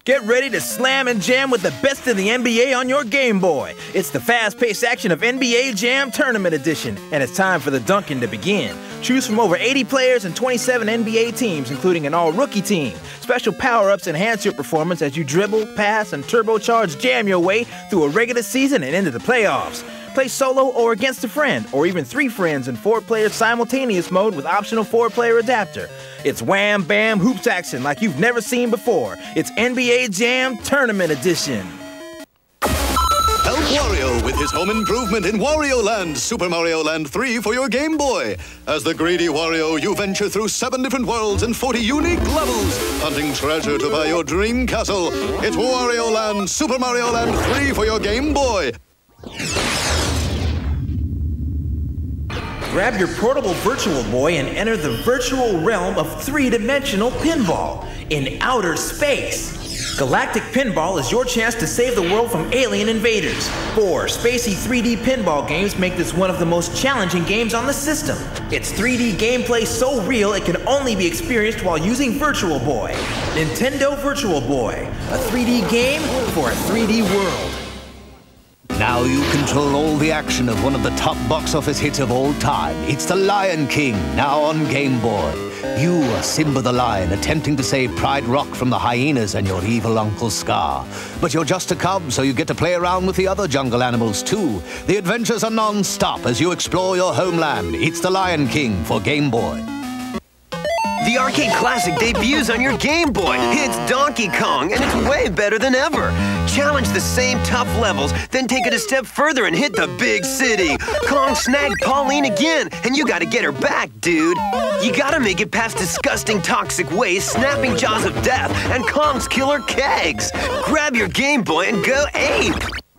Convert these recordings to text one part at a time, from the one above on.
Get ready to slam and jam with the best in the NBA on your Game Boy. It's the fast-paced action of NBA Jam Tournament Edition, and it's time for the dunking to begin. Choose from over 80 players and 27 NBA teams, including an all-rookie team. Special power-ups enhance your performance as you dribble, pass, and turbocharge jam your way through a regular season and into the playoffs. Play solo or against a friend, or even 3 friends in 4-player simultaneous mode with optional 4-player adapter. It's wham, bam, hoops action like you've never seen before. It's NBA Jam Tournament Edition. Help Wario with his home improvement in Wario Land, Super Mario Land 3 for your Game Boy. As the greedy Wario, you venture through 7 different worlds and 40 unique levels, hunting treasure to buy your dream castle. It's Wario Land, Super Mario Land 3 for your Game Boy. Grab your portable Virtual Boy and enter the virtual realm of 3-dimensional pinball in outer space. Galactic Pinball is your chance to save the world from alien invaders. 4 spacey 3D pinball games make this one of the most challenging games on the system. Its 3D gameplay so real it can only be experienced while using Virtual Boy. Nintendo Virtual Boy, a 3D game for a 3D world. Now you control all the action of one of the top box office hits of all time. It's The Lion King, now on Game Boy. You are Simba the Lion, attempting to save Pride Rock from the hyenas and your evil Uncle Scar. But you're just a cub, so you get to play around with the other jungle animals too. The adventures are non-stop as you explore your homeland. It's The Lion King for Game Boy. The arcade classic debuts on your Game Boy. It's Donkey Kong, and it's way better than ever. Challenge the same tough levels, then take it a step further and hit the big city. Kong snagged Pauline again, and you gotta get her back, dude. You gotta make it past disgusting toxic waste, snapping jaws of death, and Kong's killer kegs. Grab your Game Boy and go ape.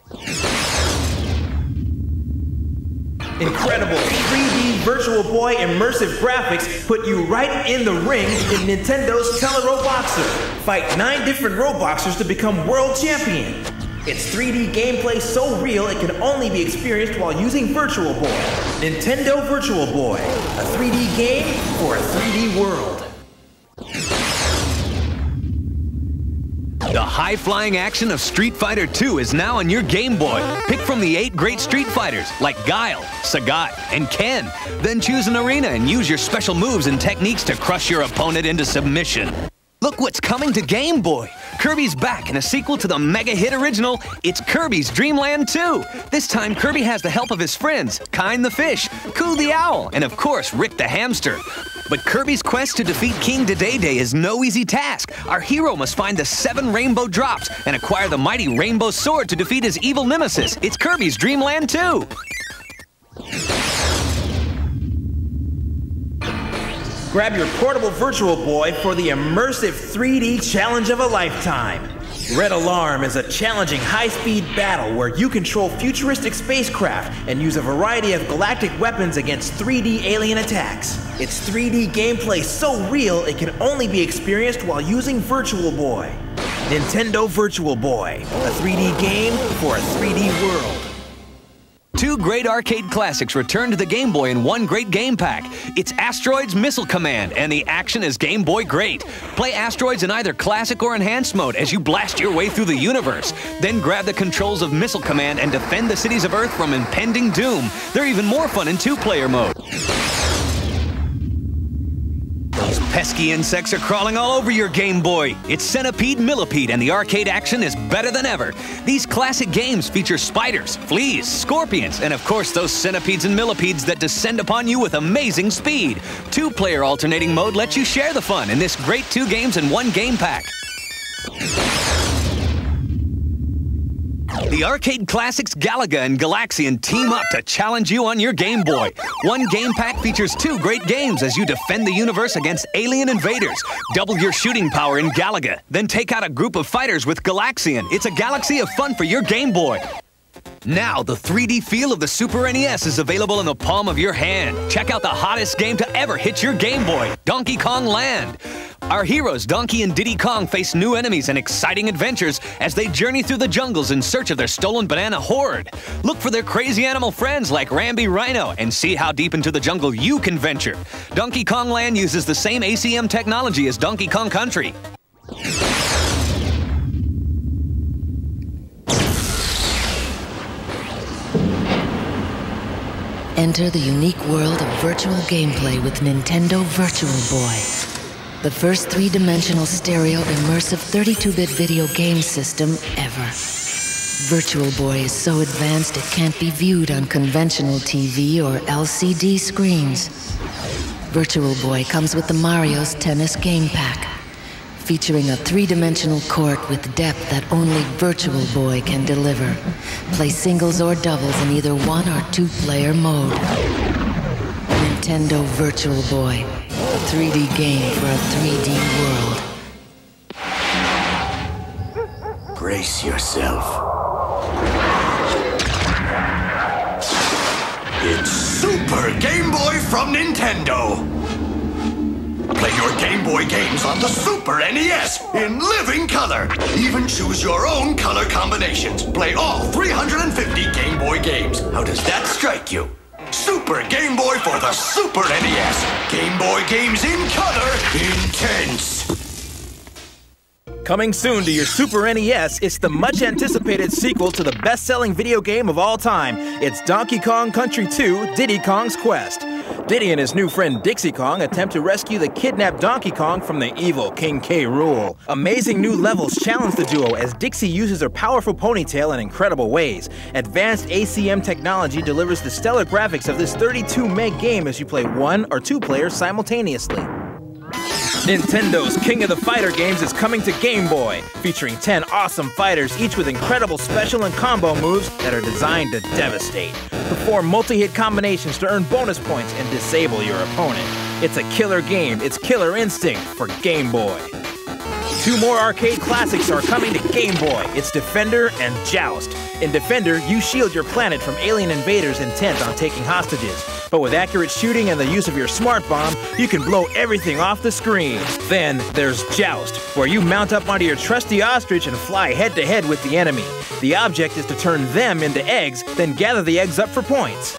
Incredible 3D Virtual Boy immersive graphics put you right in the ring in Nintendo's Tele-Roboxer. Fight 9 different Roboxers to become world champion. Its 3D gameplay so real it can only be experienced while using Virtual Boy. Nintendo Virtual Boy, a 3D game for a 3D world. The high-flying action of Street Fighter II is now on your Game Boy. Pick from the 8 great Street Fighters, like Guile, Sagat, and Ken. Then choose an arena and use your special moves and techniques to crush your opponent into submission. Look what's coming to Game Boy. Kirby's back in a sequel to the mega-hit original, It's Kirby's Dream Land 2. This time, Kirby has the help of his friends, Kind the Fish, Coo the Owl, and of course, Rick the Hamster. But Kirby's quest to defeat King Dedede is no easy task. Our hero must find the 7 rainbow drops and acquire the mighty Rainbow Sword to defeat his evil nemesis. It's Kirby's Dream Land 2. Grab your portable Virtual Boy for the immersive 3D challenge of a lifetime. Red Alarm is a challenging high-speed battle where you control futuristic spacecraft and use a variety of galactic weapons against 3D alien attacks. Its 3D gameplay so real it can only be experienced while using Virtual Boy. Nintendo Virtual Boy, a 3D game for a 3D world. 2 great arcade classics return to the Game Boy in one great game pack. It's Asteroids Missile Command, and the action is Game Boy great. Play Asteroids in either classic or enhanced mode as you blast your way through the universe. Then grab the controls of Missile Command and defend the cities of Earth from impending doom. They're even more fun in 2-player mode. Those pesky insects are crawling all over your Game Boy. It's Centipede Millipede, and the arcade action is better than ever. These classic games feature spiders, fleas, scorpions, and of course those centipedes and millipedes that descend upon you with amazing speed. 2-player alternating mode lets you share the fun in this great 2 games in one game pack. The arcade classics Galaga and Galaxian team up to challenge you on your Game Boy. One game pack features 2 great games as you defend the universe against alien invaders. Double your shooting power in Galaga, then take out a group of fighters with Galaxian. It's a galaxy of fun for your Game Boy. Now, the 3D feel of the Super NES is available in the palm of your hand. Check out the hottest game to ever hit your Game Boy, Donkey Kong Land. Our heroes, Donkey and Diddy Kong, face new enemies and exciting adventures as they journey through the jungles in search of their stolen banana hoard. Look for their crazy animal friends like Rambi Rhino and see how deep into the jungle you can venture. Donkey Kong Land uses the same ACM technology as Donkey Kong Country. Enter the unique world of virtual gameplay with Nintendo Virtual Boy. The first three-dimensional stereo immersive 32-bit video game system ever. Virtual Boy is so advanced it can't be viewed on conventional TV or LCD screens. Virtual Boy comes with the Mario's Tennis Game Pack, featuring a three-dimensional court with depth that only Virtual Boy can deliver. Play singles or doubles in either one or two-player mode. Nintendo Virtual Boy, a 3D game for a 3D world. Brace yourself. It's Super Game Boy from Nintendo. Play your Game Boy games on the Super NES in living color. Even choose your own color combinations. Play all 350 Game Boy games. How does that strike you? Super Game Boy for the Super NES. Game Boy games in color, intense. Coming soon to your Super NES, it's the much-anticipated sequel to the best-selling video game of all time. It's Donkey Kong Country 2: Diddy Kong's Quest. Diddy and his new friend Dixie Kong attempt to rescue the kidnapped Donkey Kong from the evil King K. Rool. Amazing new levels challenge the duo as Dixie uses her powerful ponytail in incredible ways. Advanced ACM technology delivers the stellar graphics of this 32-meg game as you play one or two players simultaneously. Nintendo's King of the Fighter games is coming to Game Boy, featuring 10 awesome fighters, each with incredible special and combo moves that are designed to devastate. Perform multi-hit combinations to earn bonus points and disable your opponent. It's a killer game. It's Killer Instinct for Game Boy. Two more arcade classics are coming to Game Boy. It's Defender and Joust. In Defender, you shield your planet from alien invaders intent on taking hostages. But with accurate shooting and the use of your smart bomb, you can blow everything off the screen. Then there's Joust, where you mount up onto your trusty ostrich and fly head-to-head with the enemy. The object is to turn them into eggs, then gather the eggs up for points.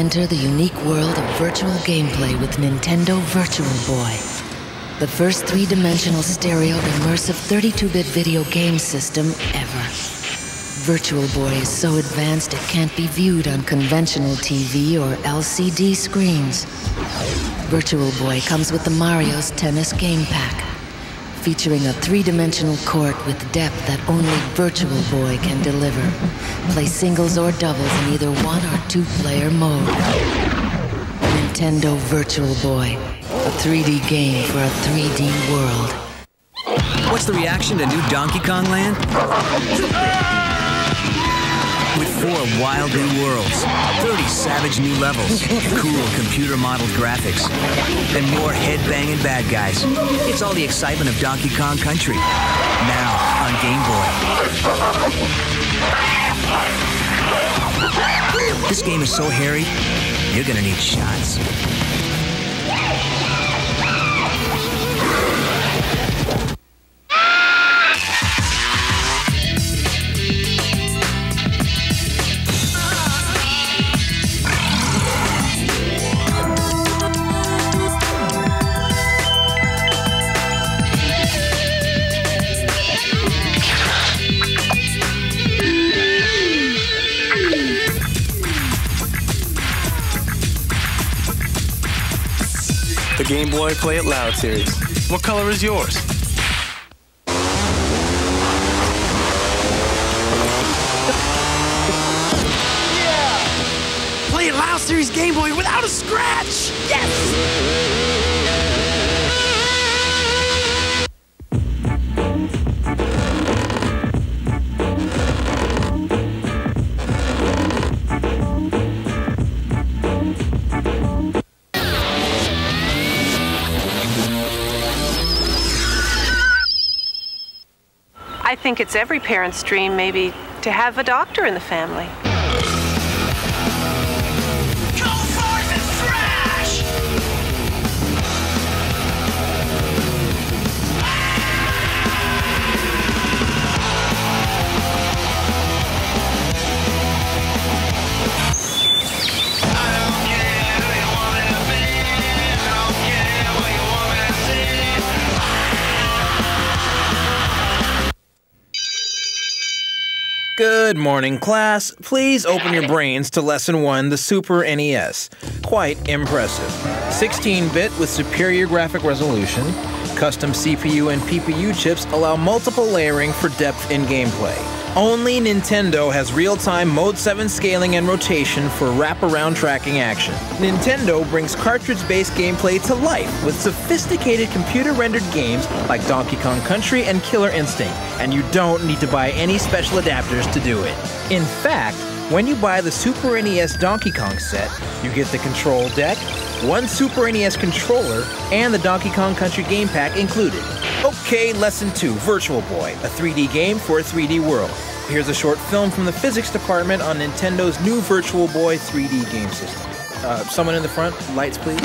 Enter the unique world of virtual gameplay with Nintendo Virtual Boy. The first three-dimensional stereo immersive 32-bit video game system ever. Virtual Boy is so advanced it can't be viewed on conventional TV or LCD screens. Virtual Boy comes with the Mario's Tennis Game Pack, featuring a three-dimensional court with depth that only Virtual Boy can deliver. Play singles or doubles in either one or two-player mode. Nintendo Virtual Boy, a 3D game for a 3D world. What's the reaction to new Donkey Kong Land? With 4 wild new worlds, 30 savage new levels, cool computer-modeled graphics, and more head-banging bad guys. It's all the excitement of Donkey Kong Country, now on Game Boy. This game is so hairy, you're gonna need shots. The Game Boy Play It Loud series. What color is yours? Yeah! Play It Loud series Game Boy without a scratch! Yes! I think it's every parent's dream, maybe, to have a doctor in the family. Go forth and thrash! Good morning, class. Please open your brains to Lesson 1, the Super NES. Quite impressive. 16-bit with superior graphic resolution, custom CPU and PPU chips allow multiple layering for depth in gameplay. Only Nintendo has real-time Mode 7 scaling and rotation for wraparound tracking action. Nintendo brings cartridge-based gameplay to life with sophisticated computer-rendered games like Donkey Kong Country and Killer Instinct, and you don't need to buy any special adapters to do it. In fact, when you buy the Super NES Donkey Kong set, you get the control deck, one Super NES controller, and the Donkey Kong Country game pack included. Okay, Lesson 2, Virtual Boy, a 3D game for a 3D world. Here's a short film from the physics department on Nintendo's new Virtual Boy 3D game system. Someone in the front, lights please.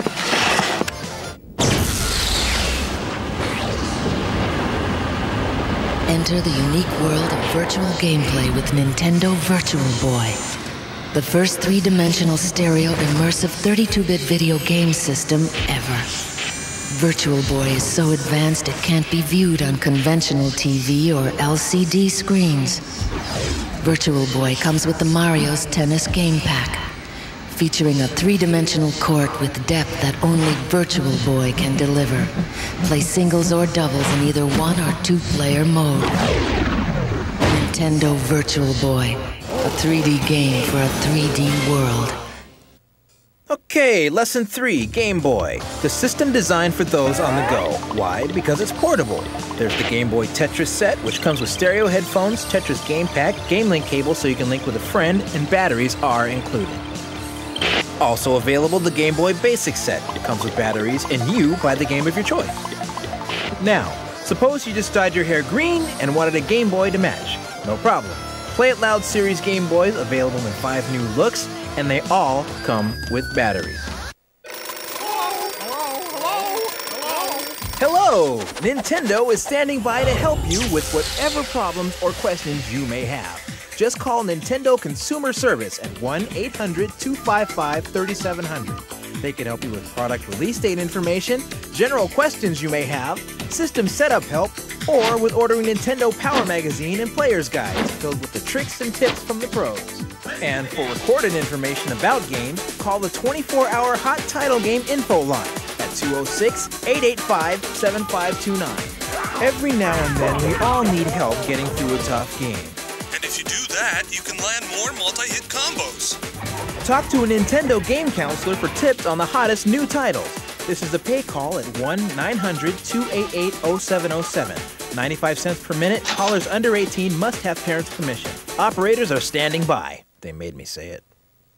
Enter the unique world of virtual gameplay with Nintendo Virtual Boy. The first three-dimensional stereo immersive 32-bit video game system ever. Virtual Boy is so advanced it can't be viewed on conventional TV or LCD screens. Virtual Boy comes with the Mario's Tennis Game Pack, featuring a three-dimensional court with depth that only Virtual Boy can deliver. Play singles or doubles in either one or two-player mode. Nintendo Virtual Boy, a 3D game for a 3D world. Okay, Lesson 3, Game Boy. The system designed for those on the go. Why? Because it's portable. There's the Game Boy Tetris set, which comes with stereo headphones, Tetris game pack, Game Link cable so you can link with a friend, and batteries are included. Also available, the Game Boy Basic set. It comes with batteries, and you buy the game of your choice. Now, suppose you just dyed your hair green and wanted a Game Boy to match. No problem. Play It Loud series Game Boys available in 5 new looks, and they all come with batteries. Hello! Nintendo is standing by to help you with whatever problems or questions you may have. just call Nintendo Consumer Service at 1-800-255-3700. They can help you with product release date information, general questions you may have, system setup help, or with ordering Nintendo Power Magazine and Player's Guides filled with the tricks and tips from the pros. And for recorded information about games, call the 24-hour Hot Title Game Info line at 206-885-7529. Every now and then, we all need help getting through a tough game. And if you do that, you can land more multi-hit combos. Talk to a Nintendo game counselor for tips on the hottest new titles. This is a pay call at 1-900-288-0707. 95 cents per minute. Callers under 18 must have parents' permission. Operators are standing by. They made me say it.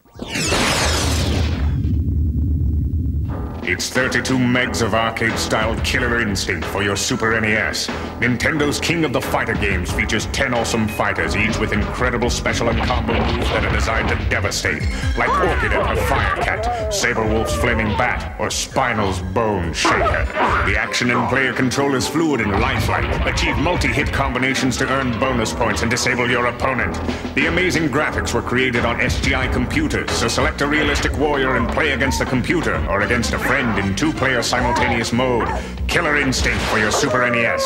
It's 32 megs of arcade-style Killer Instinct for your Super NES. Nintendo's King of the Fighter games features 10 awesome fighters, each with incredible special and combo moves that are designed to devastate, like Orchid and her Fire Cat, Saberwolf's Flaming Bat, or Spinal's Bone Shaker. The action and player control is fluid and lifelike. Achieve multi-hit combinations to earn bonus points and disable your opponent. The amazing graphics were created on SGI computers, so select a realistic warrior and play against the computer or against a friend in two-player simultaneous mode. Killer Instinct for your Super NES.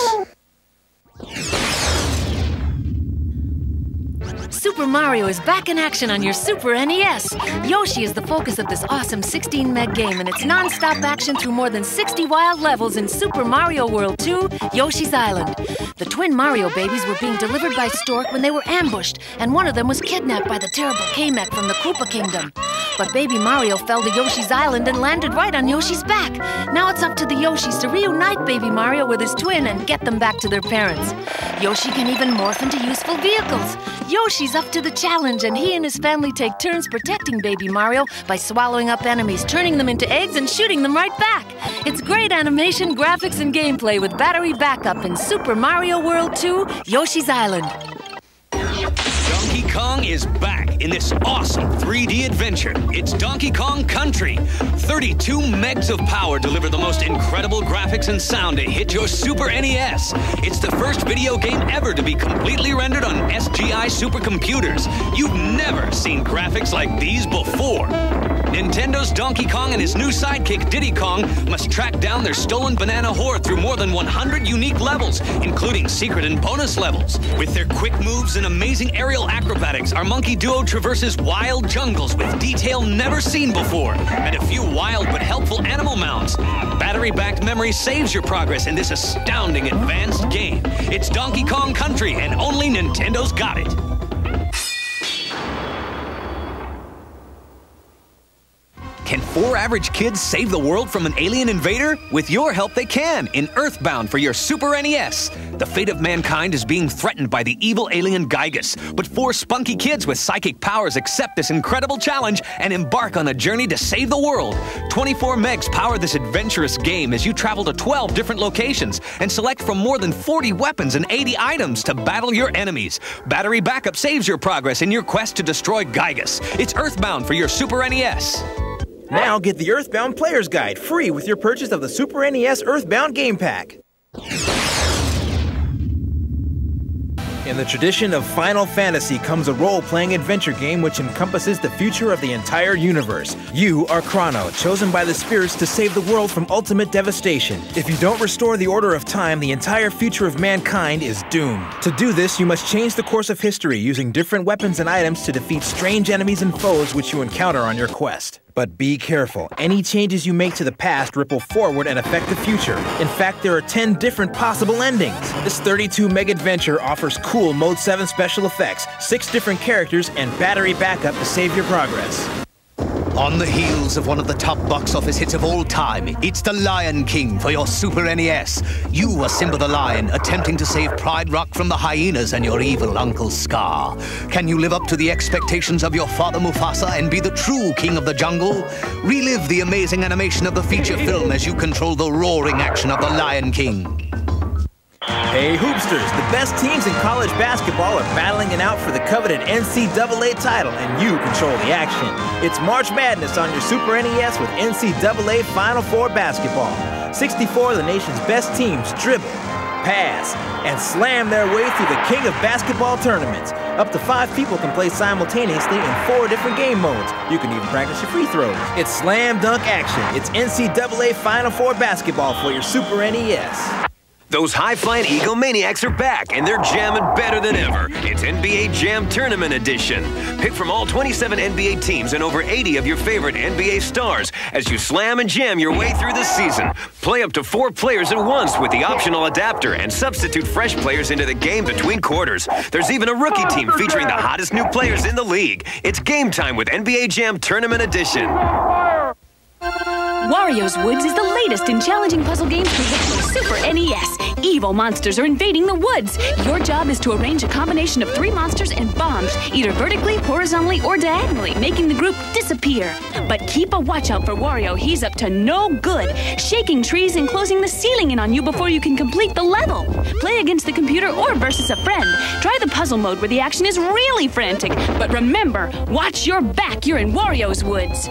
Super Mario is back in action on your Super NES. Yoshi is the focus of this awesome 16-meg game, and it's non-stop action through more than 60 wild levels in Super Mario World 2, Yoshi's Island. The twin Mario babies were being delivered by Stork when they were ambushed, and one of them was kidnapped by the terrible Kamek from the Koopa Kingdom. But baby Mario fell to Yoshi's Island and landed right on Yoshi's back. Now it's up to the Yoshis to reunite baby Mario with his twin and get them back to their parents. Yoshi can even morph into useful vehicles. Yoshi's up to the challenge, and he and his family take turns protecting baby Mario by swallowing up enemies, turning them into eggs, and shooting them right back. It's great animation, graphics, and gameplay with battery backup in Super Mario World 2, Yoshi's Island. Donkey Kong is back in this awesome 3D adventure. It's Donkey Kong Country. 32 megs of power deliver the most incredible graphics and sound to hit your Super NES. It's the first video game ever to be completely rendered on SGI supercomputers. You've never seen graphics like these before. Nintendo's Donkey Kong and his new sidekick, Diddy Kong, must track down their stolen banana horde through more than 100 unique levels, including secret and bonus levels. With their quick moves and amazing aerial acrobatics, our monkey duo traverses wild jungles with detail never seen before, and a few wild but helpful animal mounts. Battery-backed memory saves your progress in this astounding advanced game. It's Donkey Kong Country, and only Nintendo's got it. Can 4 average kids save the world from an alien invader? With your help, they can in Earthbound for your Super NES. The fate of mankind is being threatened by the evil alien Gygus, but 4 spunky kids with psychic powers accept this incredible challenge and embark on a journey to save the world. 24 megs power this adventurous game as you travel to 12 different locations and select from more than 40 weapons and 80 items to battle your enemies. Battery backup saves your progress in your quest to destroy Gygus. It's Earthbound for your Super NES. Now get the Earthbound Player's Guide free with your purchase of the Super NES Earthbound Game Pack. In the tradition of Final Fantasy comes a role-playing adventure game which encompasses the future of the entire universe. You are Chrono, chosen by the spirits to save the world from ultimate devastation. If you don't restore the order of time, the entire future of mankind is doomed. To do this, you must change the course of history using different weapons and items to defeat strange enemies and foes which you encounter on your quest. But be careful. Any changes you make to the past ripple forward and affect the future. In fact, there are 10 different possible endings. This 32-meg adventure offers cool Mode 7 special effects, 6 different characters, and battery backup to save your progress. On the heels of one of the top box office hits of all time, it's The Lion King for your Super NES. You are Simba the Lion, attempting to save Pride Rock from the hyenas and your evil Uncle Scar. Can you live up to the expectations of your father Mufasa and be the true king of the jungle? Relive the amazing animation of the feature film as you control the roaring action of The Lion King. Hey Hoopsters, the best teams in college basketball are battling it out for the coveted NCAA title, and you control the action. It's March Madness on your Super NES with NCAA Final Four basketball. 64 of the nation's best teams dribble, pass, and slam their way through the king of basketball tournaments. Up to 5 people can play simultaneously in 4 different game modes. You can even practice your free throws. It's slam dunk action. It's NCAA Final Four basketball for your Super NES. Those high-flying egomaniacs are back, and they're jamming better than ever. It's NBA Jam Tournament Edition. Pick from all 27 NBA teams and over 80 of your favorite NBA stars as you slam and jam your way through the season. Play up to 4 players at once with the optional adapter and substitute fresh players into the game between quarters. There's even a rookie team featuring the hottest new players in the league. It's game time with NBA Jam Tournament Edition. Wario's Woods is the latest in challenging puzzle games for the Super NES. Evil monsters are invading the woods. Your job is to arrange a combination of 3 monsters and bombs, either vertically, horizontally, or diagonally, making the group disappear. But keep a watch out for Wario. He's up to no good, shaking trees and closing the ceiling in on you before you can complete the level. Play against the computer or versus a friend. Try the puzzle mode where the action is really frantic. But remember, watch your back. You're in Wario's Woods.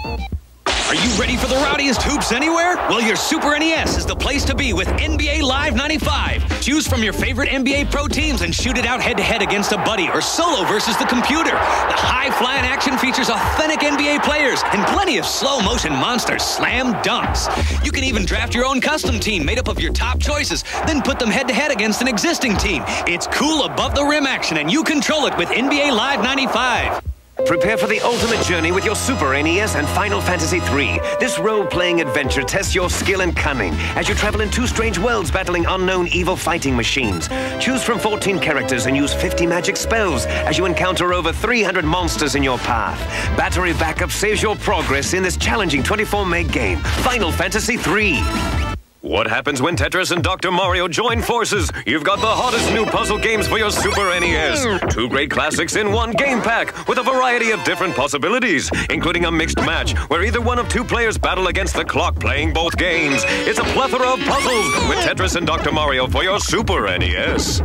Are you ready for the rowdiest hoops anywhere? Well, your Super NES is the place to be with NBA Live 95. Choose from your favorite NBA Pro teams and shoot it out head-to-head against a buddy or solo versus the computer. The high-flying action features authentic NBA players and plenty of slow-motion monster slam dunks. You can even draft your own custom team made up of your top choices, then put them head-to-head against an existing team. It's cool above-the-rim action, and you control it with NBA Live 95. Prepare for the ultimate journey with your Super NES and Final Fantasy III. This role-playing adventure tests your skill and cunning as you travel in 2 strange worlds battling unknown evil fighting machines. Choose from 14 characters and use 50 magic spells as you encounter over 300 monsters in your path. Battery backup saves your progress in this challenging 24-meg game, Final Fantasy III. What happens when Tetris and Dr. Mario join forces? You've got the hottest new puzzle games for your Super NES. 2 great classics in 1 game pack with a variety of different possibilities, including a mixed match where either one of 2 players battle against the clock playing both games. It's a plethora of puzzles with Tetris and Dr. Mario for your Super NES.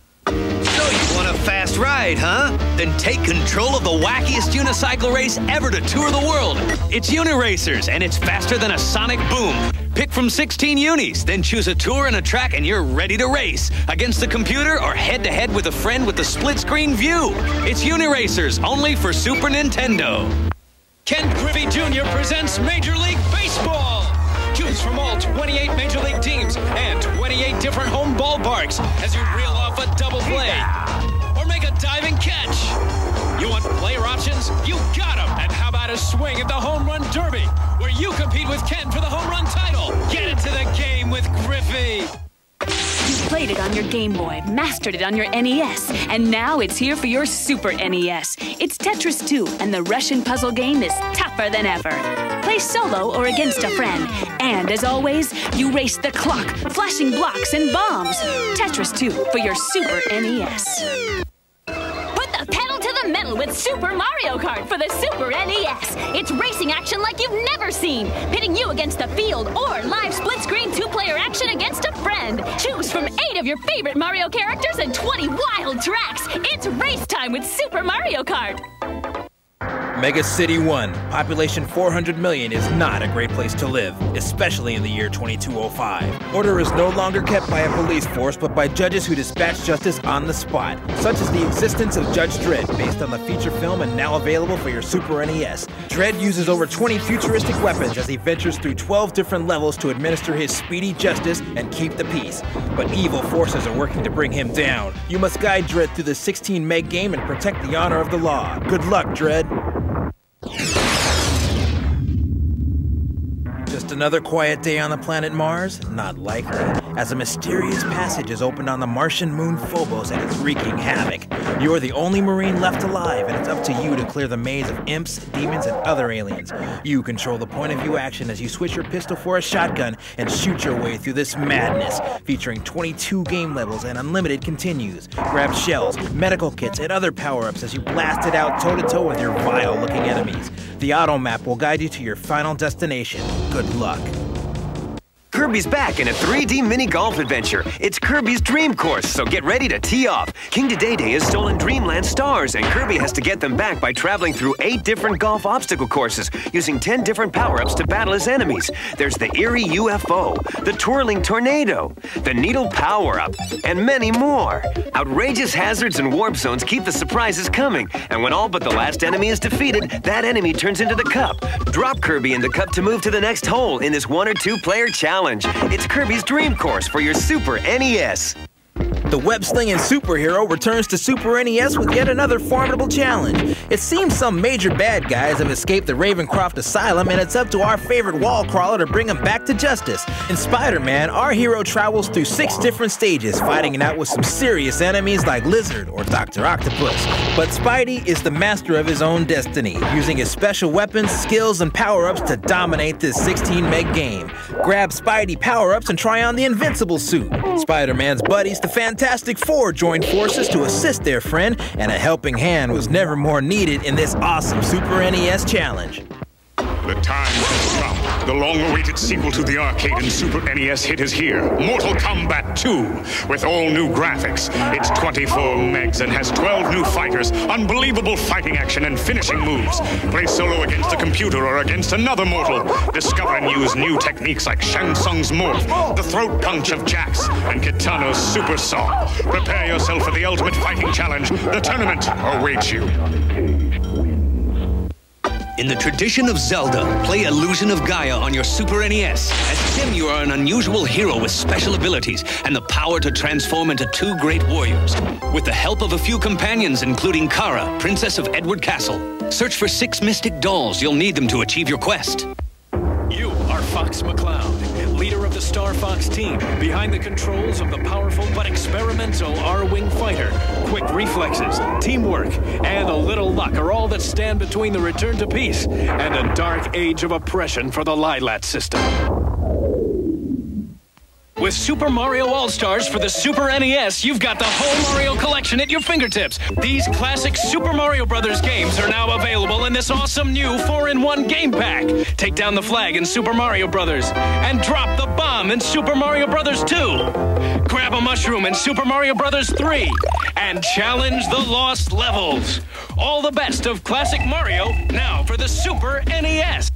So you want a fast ride, huh? Then take control of the wackiest unicycle race ever to tour the world. It's Uniracers, and it's faster than a sonic boom. Pick from 16 unis, then choose a tour and a track, and you're ready to race. Against the computer or head-to-head with a friend with the split-screen view. It's Uniracers, only for Super Nintendo. Ken Griffey Jr. presents Major League Baseball. Choose from all 28 Major League teams and 28 different home ballparks as you reel off a double play or make a diving catch. You want player options? You got them. And how about a swing at the Home Run Derby, where you compete with Ken for the home run title? Get into the game with Griffey. You played it on your Game Boy, mastered it on your NES, and now it's here for your Super NES. It's Tetris 2, and the Russian puzzle game is tougher than ever. Play solo or against a friend. And as always, you race the clock, flashing blocks and bombs. Tetris 2 for your Super NES. Put the pedal to the metal with Super Mario Kart for the Super NES. It's racing action like you've never seen, pitting you against the field or live split-screen 2-player action against a friend. Choose from 8 of your favorite Mario characters and 20 wild tracks. It's race time with Super Mario Kart. Mega City 1, population 400 million, is not a great place to live, especially in the year 2205. Order is no longer kept by a police force, but by judges who dispatch justice on the spot, such as the existence of Judge Dredd, based on the feature film and now available for your Super NES. Dredd uses over 20 futuristic weapons as he ventures through 12 different levels to administer his speedy justice and keep the peace. But evil forces are working to bring him down. You must guide Dredd through the 16-meg game and protect the honor of the law. Good luck, Dredd. Just another quiet day on the planet Mars? Not likely, as a mysterious passage is opened on the Martian moon Phobos and it's wreaking havoc. You're the only Marine left alive, and it's up to you to clear the maze of imps, demons, and other aliens. You control the point of view action as you switch your pistol for a shotgun and shoot your way through this madness, featuring 22 game levels and unlimited continues. Grab shells, medical kits, and other power-ups as you blast it out toe-to-toe with your vile-looking enemies. The auto map will guide you to your final destination. Good luck. Kirby's back in a 3D mini golf adventure. It's Kirby's Dream Course, so get ready to tee off. King Dedede has stolen Dreamland stars, and Kirby has to get them back by traveling through 8 different golf obstacle courses, using 10 different power-ups to battle his enemies. There's the Eerie UFO, the Twirling Tornado, the Needle Power-Up, and many more. Outrageous hazards and warp zones keep the surprises coming, and when all but the last enemy is defeated, that enemy turns into the cup. Drop Kirby in the cup to move to the next hole in this 1 or 2 player challenge. It's Kirby's Dream Course for your Super NES. The web-slinging superhero returns to Super NES with yet another formidable challenge. It seems some major bad guys have escaped the Ravencroft Asylum, and it's up to our favorite wall crawler to bring them back to justice. In Spider-Man, our hero travels through 6 different stages, fighting it out with some serious enemies like Lizard or Dr. Octopus. But Spidey is the master of his own destiny, using his special weapons, skills, and power-ups to dominate this 16-meg game. Grab Spidey power-ups and try on the Invincible suit. Spider-Man's buddies, the Fantastic Four, joined forces to assist their friend, and a helping hand was never more needed in this awesome Super NES challenge. The time has come. The long-awaited sequel to the arcade and Super NES hit is here. Mortal Kombat 2, with all new graphics. It's 24 megs and has 12 new fighters, unbelievable fighting action and finishing moves. Play solo against a computer or against another mortal. Discover and use new techniques like Shang Tsung's morph, the throat punch of Jax, and Kitano's super saw. Prepare yourself for the ultimate fighting challenge. The tournament awaits you. In the tradition of Zelda, play Illusion of Gaia on your Super NES. As Tim, you are an unusual hero with special abilities and the power to transform into 2 great warriors. With the help of a few companions, including Kara, Princess of Edward Castle. Search for 6 mystic dolls. You'll need them to achieve your quest. You are Fox McCloud, leader of the Star Fox team, behind the controls of the powerful but experimental R-Wing fighter. Quick reflexes, teamwork, and a little luck are all that stand between the return to peace and a dark age of oppression for the Lylat system. With Super Mario All-Stars for the Super NES, you've got the whole Mario collection at your fingertips. These classic Super Mario Bros. Games are now available in this awesome new 4-in-1 game pack. Take down the flag in Super Mario Bros. And drop the bomb in Super Mario Bros. 2. Grab a mushroom in Super Mario Bros. 3. And challenge the lost levels. All the best of classic Mario, now for the Super NES.